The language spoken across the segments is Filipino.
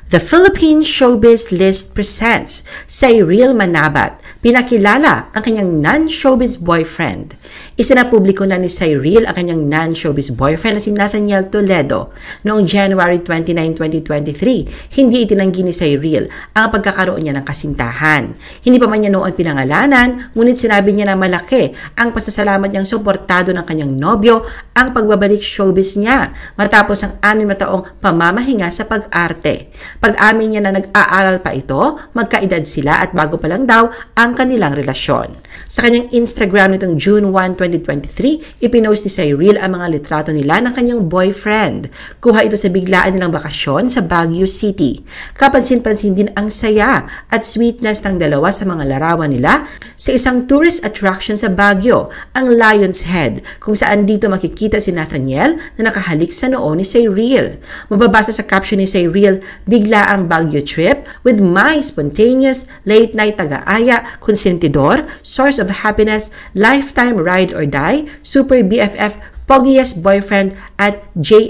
The Philippine Showbiz List presents Cyril Manabat. Pinakilala ang kanyang non-showbiz boyfriend. Isinapubliko na ni Cyril ang kanyang non-showbiz boyfriend na si Nathaniel Toledo noong January 29, 2023. Hindi itinanggi ni Cyril ang pagkakaroon niya ng kasintahan. Hindi pa man niya noon pinangalanan, ngunit sinabi niya na malaki ang pasasalamat niyang suportado ng kanyang nobyo ang pagbabalik showbiz niya matapos ang 6 na taong pamamahinga sa pag-arte. Pag-amin niya na nag-aaral pa ito, magkaedad sila at bago pa lang daw ang kanilang relasyon. Sa kanyang Instagram nitong June 1, 2023, ipinost ni Cyril ang mga litrato nila ng kanyang boyfriend. Kuha ito sa biglaan nilang bakasyon sa Baguio City. Kapansin-pansin din ang saya at sweetness ng dalawa sa mga larawan nila sa isang tourist attraction sa Baguio, ang Lion's Head, kung saan dito makikita si Nathaniel na nakahalik sa noo ni Cyril. Mababasa sa caption ni Cyril, bigla ang Baguio trip with my spontaneous late-night taga-aya, konsentidor, source of happiness, lifetime ride or die, super BFF, poggiest boyfriend at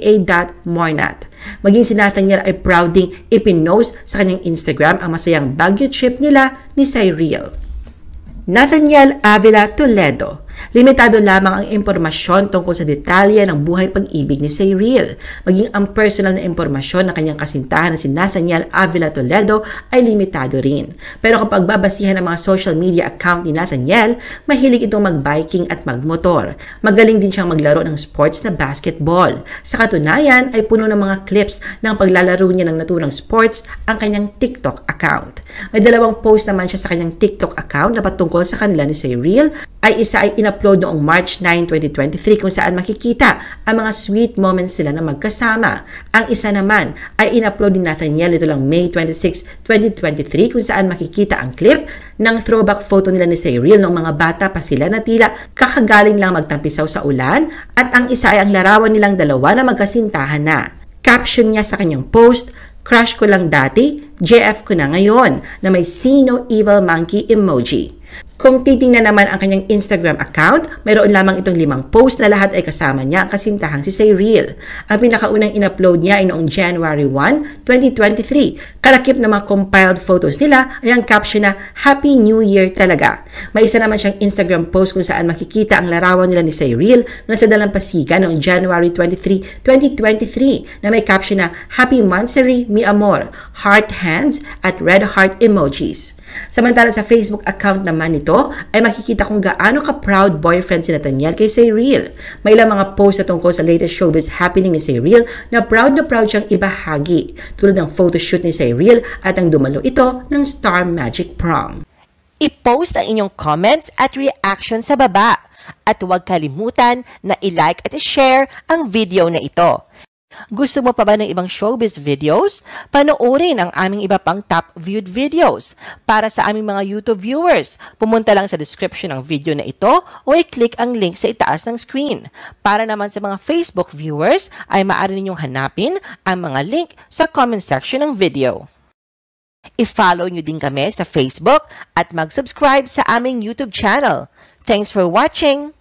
JA.Mornat. Maging si Nathaniel ay proud ding ipinost sa kanyang Instagram ang masayang Baguio trip nila ni Cyril. Nathaniel Avila Toledo. Limitado lamang ang impormasyon tungkol sa detalye ng buhay pag-ibig ni Cyril. Maging ang personal na impormasyon ng kanyang kasintahan na si Nathaniel Avila Toledo ay limitado rin. Pero kapag babasihan ang mga social media account ni Nathaniel, mahilig itong mag-biking at magmotor. Magaling din siyang maglaro ng sports na basketball. Sa katunayan ay puno ng mga clips ng paglalaro niya ng naturang sports ang kanyang TikTok account. May 2 post naman siya sa kanyang TikTok account na patungkol sa kanila ni Cyril. Isa ay in-upload noong March 9, 2023 kung saan makikita ang mga sweet moments nila na magkasama. Ang isa naman ay in-upload ni Nathaniel ito lang May 26, 2023 kung saan makikita ang clip ng throwback photo nila ni Cyril noong mga bata pa sila na tila kakagaling lang magtampisaw sa ulan at ang isa ay ang larawan nilang dalawa na magkasintahan na. Caption niya sa kanyang post, "Crush ko lang dati, JF ko na ngayon," na may see no evil monkey emoji. Kung titingnan naman ang kanyang Instagram account, mayroon lamang itong 5 post na lahat ay kasama niya ang kasintahang si Cyril. Ang pinakaunang in-upload niya ay noong January 1, 2023. Kalakip na mga compiled photos nila ay ang caption na Happy New Year talaga. May isa naman siyang Instagram post kung saan makikita ang larawan nila ni Cyril na sa dalampasigan noong January 23, 2023 na may caption na Happy Mansari Mi Amor, heart hands at red heart emojis. Samantala sa Facebook account naman nito ay makikita kung gaano ka-proud boyfriend si Nathaniel kay Cyril. May ilang mga post na tungkol sa latest showbiz happening ni Cyril na proud siyang ibahagi, tulad ng photoshoot ni Cyril at ang dumalo ito ng Star Magic Prom. I-post ang inyong comments at reaction sa baba at huwag kalimutan na i-like at i-share ang video na ito. Gusto mo pa ba ng ibang showbiz videos? Panoorin ang aming iba pang top viewed videos. Para sa aming mga YouTube viewers, pumunta lang sa description ng video na ito o i-click ang link sa itaas ng screen. Para naman sa mga Facebook viewers, ay maaari ninyong hanapin ang mga link sa comment section ng video. I-follow nyo din kami sa Facebook at mag-subscribe sa aming YouTube channel. Thanks for watching!